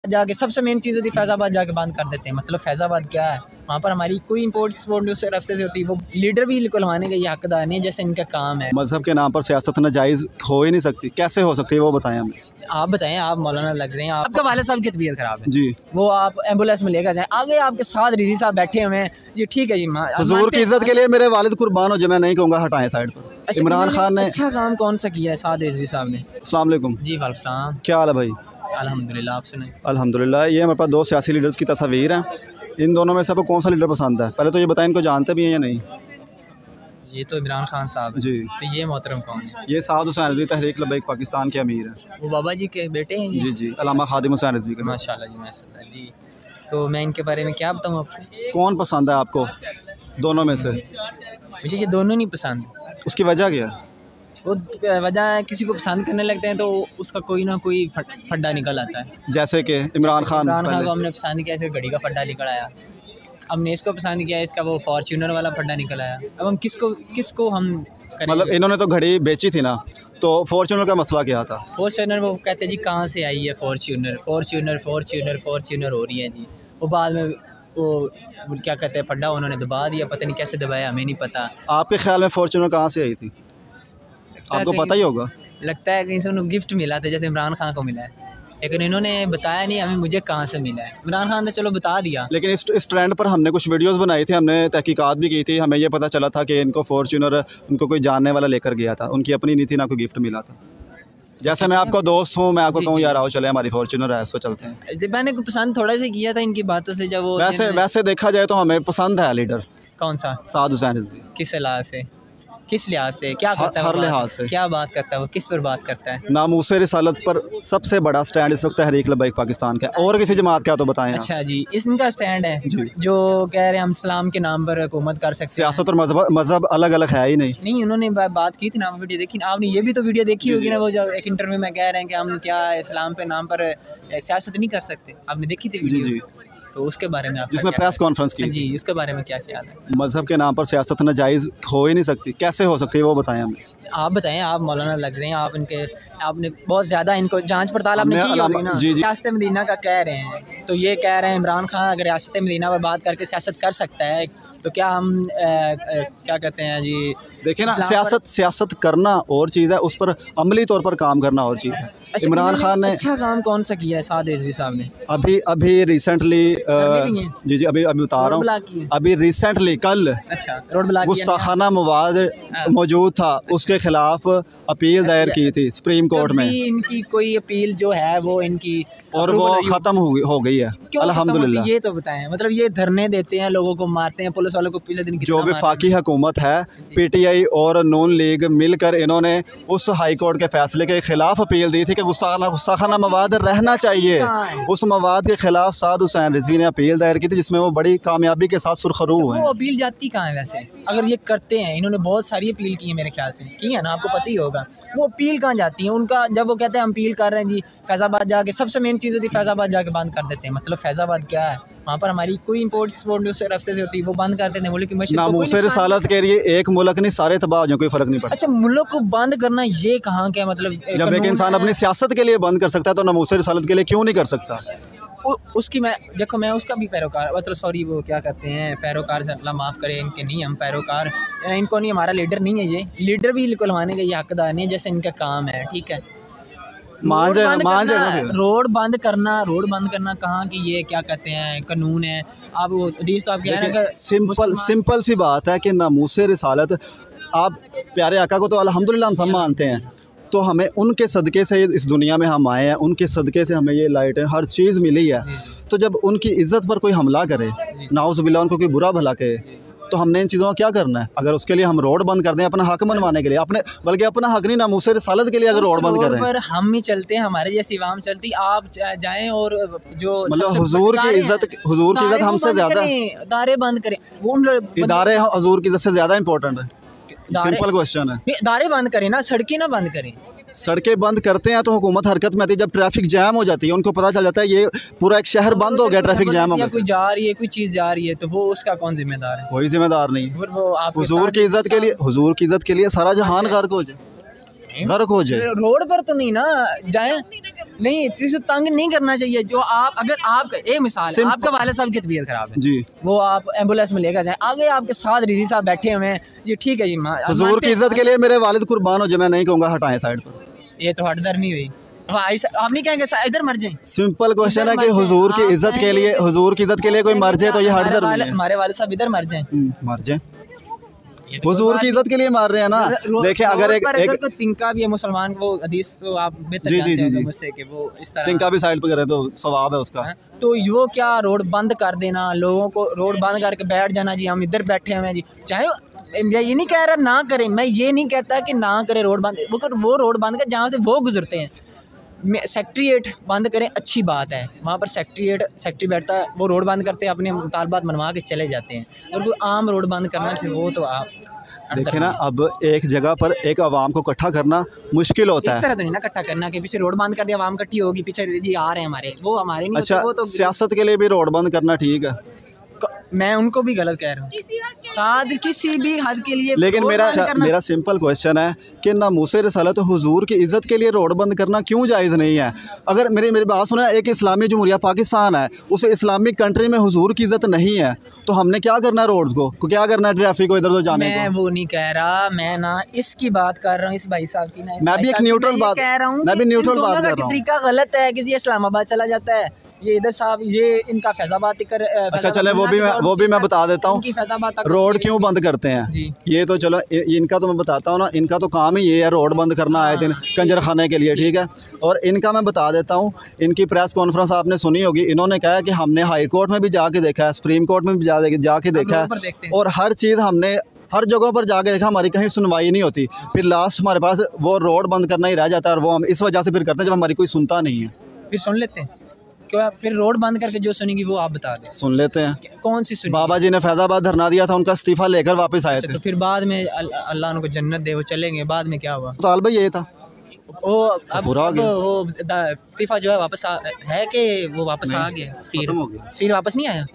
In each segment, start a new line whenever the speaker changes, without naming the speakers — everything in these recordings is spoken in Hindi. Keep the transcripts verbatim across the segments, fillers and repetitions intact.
जाके सबसे मेन चीज़ होती है फैज़ाबाद जाके बंद कर देते हैं। मतलब फैज़ाबाद क्या है, वहाँ पर हमारी कोई इंपोर्ट एक्सपोर्ट नहीं उस रास्ते से होती है। वो लीडर भी खुलवाने का ये हकदार नहीं है, जैसे इनका काम है।
मज़हब के नाम पर सियासत नाजायज़ हो ही नहीं सकती, कैसे हो सकती है वो बताएं हमें।
आप बताएं, आप मौलाना लग रहे हैं, आपका वाले साहब की तबीयत ख़राब है
जी,
वो आप एम्बुलेंस में लेकर जाएं, आगे आपके साथ रीरी साहब बैठे हुए हैं। ये ठीक है जी,
हुजूर की इज्जत के लिए मेरे वालिद कुर्बान हो जाए, मैं नहीं कहूँगा हटाएं साइड पर।
अच्छा,
इमरान खान ने
अच्छा काम कौन सा किया है साद रिजवी साहब ने?
अस्सलाम वालेकुम।
जी वालेकुम सलाम।
क्या हाल है भाई?
अल्हम्दुलिल्लाह, आप सुनाएं।
अल्हम्दुलिल्लाह। ये हमारे पास दो सियासी लीडर्स की तस्वीर हैं, इन दोनों में से आपको कौन सा लीडर पसंद है? पहले तो ये बताएं, इनको जानते भी हैं या नहीं?
ये तो इमरान खान साहब है।
जी।
तो ये मोहतरम कौन है?
ये साद हुसैन रिजवी तहरीक लब्बैक पाकिस्तान के अमीर हैं।
वो बाबा जी के बेटे हैं
जी जी, अल्लामा खादिम हुसैन रिजवी के।
माशाल्लाह जी, माशाल्लाह जी। तो मैं इनके बारे में क्या बताऊँ आपको?
कौन पसंद है आपको दोनों में से?
मुझे ये दोनों नहीं पसंद।
उसकी वजह क्या है?
वो वजह है, किसी को पसंद करने लगते हैं तो उसका कोई ना कोई फड्डा निकल आता है।
जैसे कि इमरान खान
इमरान खान को हमने पसंद किया, इसका घड़ी का फड्डा निकल आया। हमने इसको पसंद किया, इसका वो फॉर्च्यूनर वाला फड्डा निकल आया। अब हम किसको किसको हम
मतलब इन्होंने तो घड़ी बेची थी ना, तो फॉर्च्यूनर का मसला क्या था?
फॉर्च्यूनर वो कहते हैं जी कहाँ से आई है फॉर्च्यूनर, फॉर्च्यूनर फॉर्च्यूनर फॉर्च्यूनर हो रही है जी। वो बाद में वो क्या कहते हैं फड्डा उन्होंने दबा दिया, पता नहीं कैसे दबाया, हमें नहीं पता।
आपके ख्याल में फॉर्च्यूनर कहाँ से आई थी? आपको पता ही होगा।
लगता है कहीं से उन्हें गिफ्ट मिला था, जैसे इमरान खान को मिला है, लेकिन इन्होंने बताया नहीं हमें मुझे कहाँ से मिला है। इमरान खान ने चलो बता दिया,
लेकिन इस इस ट्रेंड पर हमने कुछ वीडियोस बनाई थी, हमने तहकीकात भी की थी, हमें ये पता चला था कि इनको फॉर्च्यूनर उनको कोई जानने वाला लेकर गया था, उनकी अपनी नहीं थी, ना कोई गिफ्ट मिला था। जैसे मैं आपको दोस्त हूँ, मैं आपको कहूँ यार आओ चले हमारी फॉर्च्यूनर है, इसको चलते हैं।
जब मैंने पसंद थोड़ा सा किया था इनकी बातों से, जब वो
वैसे वैसे देखा जाए तो हमें पसंद है लीडर।
कौन सा?
साद हुसैन रिजवी।
किस लिहाज से, किस लिहाज से, क्या करता है?
हर लिहाज से।
क्या बात करता है वो, किस पर बात करता है?
नामूसे रिसालत पर सबसे बड़ा स्टैंड इस वक्त तहरीक लब्बैक पाकिस्तान का, और किसी जमात का तो बताएं।
अच्छा जी, इस इनका स्टैंड है जो कह रहे हैं हम इस्लाम के नाम पर हुकूमत कर सकते हैं।
सियासत और मजहब मजहब अलग अलग है ही नहीं।
नहीं, उन्होंने बात की थी ना, वीडियो देखी ना आपने? ये भी तो वीडियो देखी होगी ना, वो जो एक इंटरव्यू में कह रहे हैं कि हम क्या इस्लाम के नाम पर सियासत नहीं कर सकते। आपने देखी थी वीडियो? जी, तो उसके बारे में आपका
जिसमें प्रेस कॉन्फ्रेंस की
जी, उसके बारे में क्या ख्याल है?
मजहब के नाम पर सियासत नाजायज़ हो ही नहीं सकती, कैसे हो सकती है वो बताएं हमें।
आप बताएं, आप मौलाना लग रहे हैं, आप इनके आपने बहुत ज़्यादा इनको जांच पड़ताल आपने की होगी ना। रियासत मदीना का कह रहे हैं, तो ये कह रहे हैं इमरान खान अगर रियासत मदीना पर बात करके सियासत कर सकता है, तो क्या हम आ, आ, क्या कहते हैं जी, देखिए ना,
सियासत सियासत करना और चीज़ है, उस पर अमली तौर पर काम करना और चीज़ है।
अच्छा,
इमरान खान ने अच्छा
काम कौन सा किया है साद रिजवी साहब ने?
अभी अभी रिसेंटली जी जी अभी अभी बता रहा हूँ, अभी रिसेंटली कल
अच्छा रोड ब्लॉक
गुस्ताखाना मवाद मौजूद था, उसके खिलाफ अपील दायर की थी सुप्रीम कोर्ट में।
इनकी कोई अपील जो है वो इनकी
और वो ख़त्म हो गई है अल्हम्दुलिल्लाह।
ये तो बताएं, मतलब ये धरने देते हैं, लोगों को मारते हैं, पुलिस वालों को पीले दिन
जो वफाकी हुकूमत है, पीटीआई और नून लीग मिलकर इन्होंने उस हाई कोर्ट के फैसले के खिलाफ अपील दी थी कि गुस्ताखाना गुस्ताखाना मवाद रहना चाहिए। उस मवाद के खिलाफ साद हुसैन रिजवी ने अपील दायर की थी, जिसमें वो बड़ी कामयाबी के साथ सुरखरू हुए।
वो अपील जाती कहाँ है वैसे? अगर ये करते हैं, इन्होंने बहुत सारी अपील की है मेरे ख्याल से, की है ना, आपको पता ही होगा। वो अपील कहाँ जाती है उनका? जब वो कहते हैं हम अपील कर रहे हैं जी, फैज़ाबाद जाके सबसे मेन चीज़ होती है फैज़ाबाद जाके बंद कर देते हैं। मतलब फैज़ाबाद क्या है, वहाँ पर हमारी कोई इंपोर्ट एक्सपोर्ट नहीं उस रास्ते से होती है, वो बंद कर देते हैं। मुल्क की मशीन
नामूसे रिसालत के लिए एक मुल्क नहीं सारे तबाह हो जाए, कोई फर्क नहीं पड़ता।
अच्छा, मुल्क को बंद करना ये कहाँ क्या मतलब?
जब एक इंसान अपनी सियासत के लिए बंद कर सकता है तो नामूसे रिसालत के लिए क्यों नहीं कर सकता?
उ, उसकी मैं देखो, मैं उसका भी पैरोकार, मतलब सॉरी वो क्या कहते हैं पैरोकार से, अल्लाह माफ़ करे, इनके नहीं हम पैरोकार, इनको नहीं, हमारा लीडर नहीं है, ये लीडर भी खुलवाने का ये हकदार नहीं है, जैसे इनका काम है। ठीक है, मान जाए मान जाए रोड बंद करना, रोड बंद करना कहाँ की ये क्या कहते हैं कानून है? आप वो हदीस तो आप कह रहे हैं कि
सिंपल सिंपल सी बात है कि नामूसे रिसालत, आप प्यारे आका को तो अल्हम्दुलिल्लाह हम सब मानते हैं, तो हमें उनके सदक़े से इस दुनिया में हम आए हैं, उनके सदक़े से हमें ये लाइटें हर चीज़ मिली है। तो जब उनकी इज़्ज़त पर कोई हमला करे, नाउज़ु बिल्लाह, उनको कोई बुरा भला कहे, तो हमने इन चीज़ों का क्या करना है? अगर उसके लिए हम रोड बंद कर दें अपना हक मनवाने के लिए, अपने बल्कि अपना हक नहीं, नामूसे रिसालत के लिए अगर रोड बंद करें, पर
हम ही चलते हैं, हमारे जैसी आवाम चलती, आप जाएं और जो
मतलब हुजूर की इज्जत, हुजूर की इज्जत हमसे ज़्यादा,
इदारे बंद करें, वो
इदारे हुजूर की इज्जत से ज़्यादा इंपॉर्टेंट है। सिंपल क्वेश्चन है।
इदारे बंद करें ना, सड़कें ना बंद करें।
सड़कें बंद करते हैं तो हुकूमत हरकत में आती है, जब ट्रैफिक जैम हो जाती है, उनको पता चल जाता है ये पूरा एक शहर बंद हो गया, ट्रैफिक जैम हो गया,
कोई जा रही है, कोई चीज़ जा रही है, तो वो उसका कौन जिम्मेदार है?
कोई जिम्मेदार नहीं। हुजूर की इज्जत के लिए, हुजूर की इज्जत के लिए सारा जहान गर्क हो जाए, गर्क हो जाए।
रोड पर तो नहीं ना जाए, नहीं, किसी को तंग नहीं करना चाहिए। जो आप अगर आप एक मिसाल है, आपका वालिद साहब की तबीयत खराब है जी, वो आप एम्बुलेंस में लेकर जाएं, आगे आपके साथ रीजी साहब बैठे हुए हैं, ये ठीक है जी,
हुजूर की इज्जत के लिए मेरे वालिद कुर्बान हो जाए, मैं नहीं कहूँगा हटाएं साइड पर,
ये तो हटदर्मी हुई। आप नहीं कहेंगे इधर मर जाए?
सिंपल क्वेश्चन है कि हुजूर की इज्जत के लिए, हुजूर की इज्जत के लिए कोई मर जाए तो ये हटदर्मी है।
हमारे वालिद साहब इधर मर जाए,
मर जाए, हुजूर की इज्जत के लिए मार रहे हैं ना। देखिए अगर एक एक
तिनका भी है मुसलमान, वो हदीस तो आप बेहतर जानते हैं मुझसे कि वो इस तरह
तिनका भी साइड पे करे तो सवाब है उसका।
तो वो क्या रोड बंद कर देना, लोगों को रोड बंद करके बैठ जाना जी, हम इधर बैठे हुए हैं जी, चाहे मैं ये नहीं कह रहा ना करें, मैं ये नहीं कहता कि ना करें रोड बंद, वो रोड बंद कर जहाँ से वो गुजरते हैं, सेक्रेटरीट बंद करें, अच्छी बात है, वहाँ पर सेक्रेटरीट सेक्रेटरी बैठता है, वो रोड बंद करते हैं, अपने मुतालबात मनवा के चले जाते हैं। और कोई आम रोड बंद करना, फिर वो तो आप
देखिए ना, अब एक जगह पर एक आवाम को इकट्ठा करना मुश्किल होता है।
इस तरह तो नहीं ना इकट्ठा करना कि पीछे रोड बंद कर दिया, आवाम इकट्ठी होगी, पीछे जी आ रहे हैं हमारे, वो हमारे नहीं।
अच्छा,
वो तो
सियासत के लिए भी रोड बंद करना ठीक है,
मैं उनको भी गलत कह रहा हूँ, साथ किसी भी हद के लिए।
लेकिन मेरा मेरा सिंपल क्वेश्चन है कि नामूसे रिसालत हुजूर की इज़्ज़त के लिए रोड बंद करना क्यों जायज़ नहीं है? अगर मेरी मेरी बात सुना, एक इस्लामी जमहूरिया पाकिस्तान है, उस इस्लामिक कंट्री में हुजूर की इज़्ज़त नहीं है, तो हमने क्या करना है रोड्स को, क्या करना है ट्रैफिक को इधर उधर जाने
मैं
को?
वो नहीं कह रहा, मैं ना इसकी बात कर रहा हूँ, इस भाई साहब की ना,
मैं भी एक न्यूट्रल बात
कह रहा हूँ,
मैं भी न्यूट्रल बात कर रहा हूँ।
तरीका गलत है, किसी इस्लामाबाद चला जाता है, ये इधर साहब, ये इनका फैजाबाद कर।
अच्छा चले, वो भी मैं वो भी मैं बता देता हूँ रोड क्यों बंद करते हैं। ये तो चलो इनका तो मैं बताता हूँ ना, इनका तो काम ही ये है रोड बंद करना आए दिन कंजर खाने के लिए, ठीक है। और इनका मैं बता देता हूँ, इनकी प्रेस कॉन्फ्रेंस आपने सुनी होगी, इन्होंने कहा है कि हमने हाई कोर्ट में भी जाके देखा है, सुप्रीम कोर्ट में भी जा जाके देखा है, और हर चीज़ हमने हर जगह पर जाके देखा, हमारी कहीं सुनवाई नहीं होती। फिर लास्ट हमारे पास वो रोड बंद करना ही रह जाता है, और वो हम इस वजह से फिर करते हैं जब हमारी कोई सुनता नहीं है।
फिर सुन लेते हैं क्यों? फिर रोड बंद करके जो सुनेगी वो आप बता दें।
सुन लेते हैं।
कौन सी सुनी?
बाबा जी ने फैजाबाद धरना दिया था, उनका इस्तीफा लेकर वापस आए थे।
तो फिर बाद में अल्लाह उनको जन्नत दे, वो चलेंगे, बाद में क्या हुआ?
साल भाई ये था,
वो अब वो इस्तीफा जो है वापस है कि वो वापस आ गया, फिर वापस नहीं आया।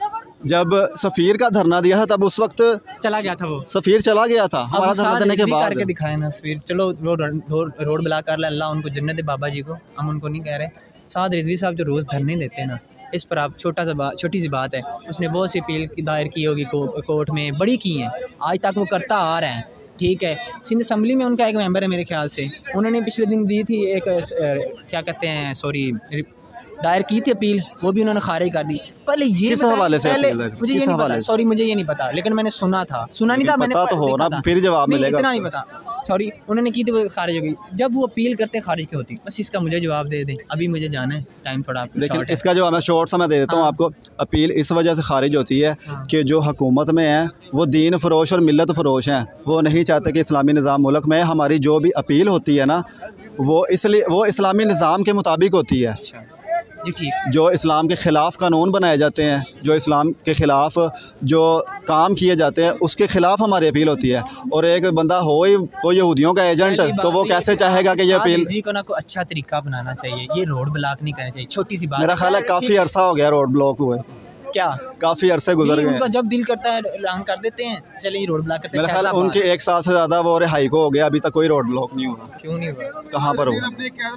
जब सफ़ीर का धरना दिया था तब उस वक्त
चला गया था, वो
सफ़ीर चला गया था हमारा धरना देने के बाद।
करके दिखाया ना सफ़ीर, चलो रोड ब्लॉक कर ले, अल्लाह उनको जन्नत दे बाबा जी को, हम उनको नहीं कह रहे। साद रिजवी साहब जो रोज़ धरने देते हैं ना, इस पर आप छोटा सा बात छोटी सी बात है, उसने बहुत सी अपील की दायर की होगी को, कोर्ट में, बड़ी की हैं, आज तक वो करता आ रहा है, ठीक है। सिंध असम्बली में उनका एक मेंबर है मेरे ख्याल से, उन्होंने पिछले दिन दी थी एक क्या कहते हैं सॉरी दायर की थी अपील, वो भी उन्होंने खारिज कर दी। पहले ये
हवाले से
पहले मुझे ये नहीं पता, सॉरी मुझे ये नहीं पता, लेकिन मैंने सुना था, सुना नहीं था, मैंने
पता तो हो ना, फिर जवाब मिलेगा।
इतना नहीं पता, सॉरी उन्होंने की थी, वो खारिज हो गई। जब वो अपील करते हैं खारिज क्यों होती? बस इसका मुझे जवाब दे दें, अभी मुझे जाना है, टाइम थोड़ा आपको
लेकिन इसका जवाब मैं शॉर्ट सा मैं दे देता हूँ आपको। अपील इस वजह से खारिज होती है कि जो हुकूमत में है वो दीन फरोश और मिलत फरोश हैं, वो नहीं चाहते कि इस्लामी निज़ाम मुल्क में। हमारी जो भी अपील होती है ना, वो इसलिए वो इस्लामी निज़ाम के मुताबिक होती है।
जी ठीक।
जो इस्लाम के ख़िलाफ़ कानून बनाए जाते हैं, जो इस्लाम के ख़िलाफ़ जो काम किए जाते हैं, उसके ख़िलाफ़ हमारी अपील होती है। और एक बंदा हो ही वो यहूदियों का एजेंट, तो वो कैसे चाहेगा कि ये अपील
को ना कोई अच्छा तरीका बनाना चाहिए, ये रोड ब्लॉक नहीं करना चाहिए। छोटी सी बात,
मेरा ख्याल है काफ़ी अरसा हो गया रोड ब्लॉक हुए,
क्या
काफ़ी अरसे गुजर गए।
उनका जब दिल करता है रंग कर देते हैं, चलिए रोड ब्लॉक करते हैं।
मेरा ख्याल उनके एक साल से ज़्यादा वो रिहाई को हो गया, अभी तक कोई रोड ब्लॉक नहीं हुआ।
क्यों नहीं हुआ?
कहाँ पर हुआ?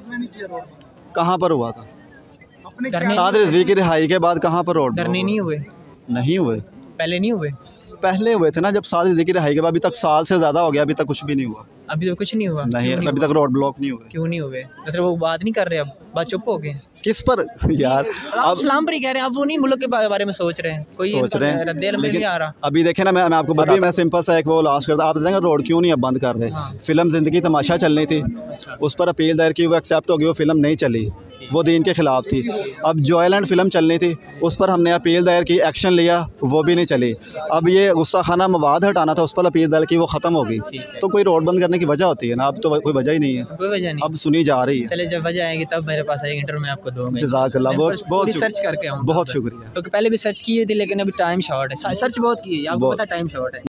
कहाँ पर हुआ था? साद रिजवी की रिहाई के बाद कहाँ पर रोड
धरने नहीं हुए?
नहीं हुए,
पहले नहीं हुए,
पहले हुए थे ना जब साद रिजवी की रिहाई के बाद। अभी तक साल से ज़्यादा हो गया, अभी तक कुछ भी नहीं हुआ।
अभी तो कुछ नहीं हुआ?
नहीं, अभी तक रोड ब्लॉक नहीं हुए।
क्यों नहीं हुए? मतलब वो बात नहीं कर रहे, अब बात चुप हो गए।
किस पर यार?
अब इस्लाम पर ही कह रहे हैं, अब वो नहीं मुल्क के बारे में सोच रहे हैं, कोई
सोच रहे हैं,
नहीं आ रहा।
अभी देखे ना, मैं मैं आपको बता, मैं सिंपल सा एक वो लास्ट करता, आप बताएंगे रोड क्यों नहीं अब बंद कर रहे? फिल्म ज़िंदगी तमाशा चलनी थी, उस पर अपील दायर की, वो एक्सेप्ट हो गई, वो फिल्म नहीं चली, वो दीन के ख़िलाफ़ थी। अब जॉयलैंड फिल्म चलनी थी, उस पर हमने अपील दायर की, एक्शन लिया, वो भी नहीं चली। अब ये गुस्सा खाना मवाद हटाना था, उस पर अपील दायर की, वो ख़त्म हो गई। तो कोई रोड बंद करने की वजह होती है ना, अब तो कोई वजह ही नहीं है,
कोई वजह नहीं,
अब सुनी जा रही है।
चले जब वजह आएगी तब मेरे पास आएगी, इंटरव्यू में आपको दूंगा।
जज़ाकल्लाह, बहुत बहुत
सर्च करके आऊँ,
बहुत शुक्रिया।
क्योंकि पहले भी सर्च किए थे, लेकिन अभी टाइम शॉर्ट है, सर्च बहुत की है, आपको पता टाइम शॉर्ट है।